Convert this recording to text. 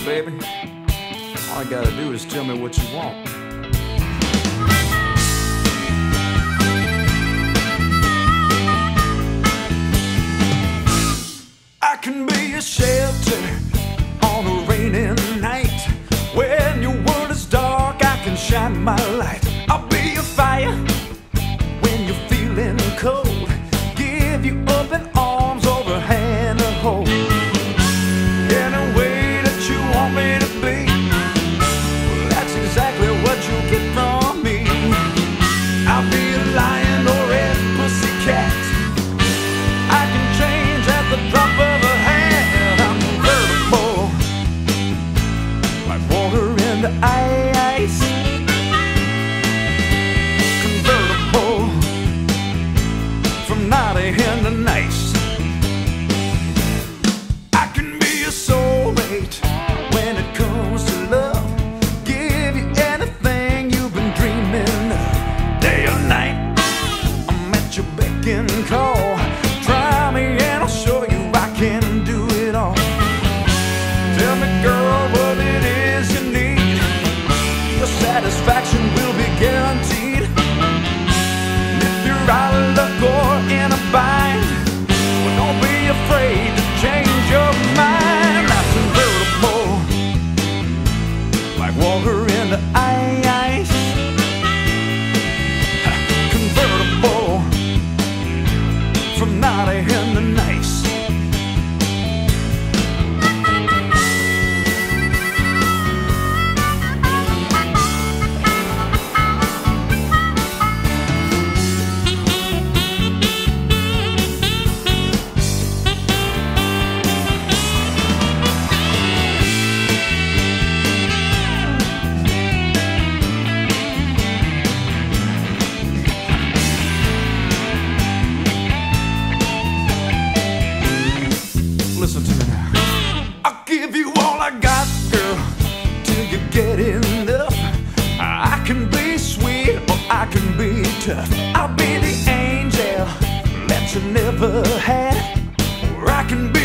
baby. All you gotta do is tell me what you want. I can be a shelter on a rainy night. When your world is dark, I can shine my light. I'll be a fire when you're feeling cold. Give you open arms, over hand to hold. Any way that you want me to be, well, that's exactly what you'll get from me. I'll be a lion or a pussycat. I can change at the drop of a hat. I'm convertible, like water into ice. Convertible, from naughty into nice. I can be a soulmate when it comes to love. Give you anything you've been dreaming of. Day or night, I'm at your beck and call. Try me and I'll show you I can do it all. Tell me, girl, what it is you need. Your satisfaction will be guaranteed. And if you're out of luck or in a bind, well, don't be afraid to change your mind. I'm convertible, like water into ice. Convertible, from naughty into nice. Listen to me now. I'll give you all I got, girl, till you get enough. I can be sweet or I can be tough. I'll be the angel that you never had, or I can be